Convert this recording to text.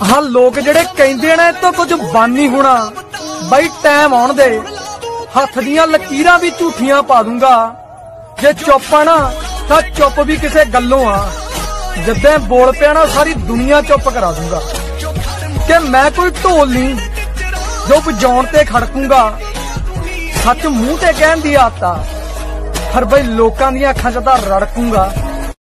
हाँ लोग जेड़े कहंदे ने तो कुछ बन नहीं होना बई टाइम आउण दे हथ दियां लकीरां भी झूठियां पा दूंगा जे चुप आ ना तां चुप भी किसे गल्लों आ जदे बोल पिया ना सारी दुनिया चुप करा दूंगा कि मैं कोई ढोल नहीं जो बजाउण ते खड़कूंगा सच मुंह ते कहण दी आदत आ पर बई लोकां दियां अखां च तां रड़कूंगा।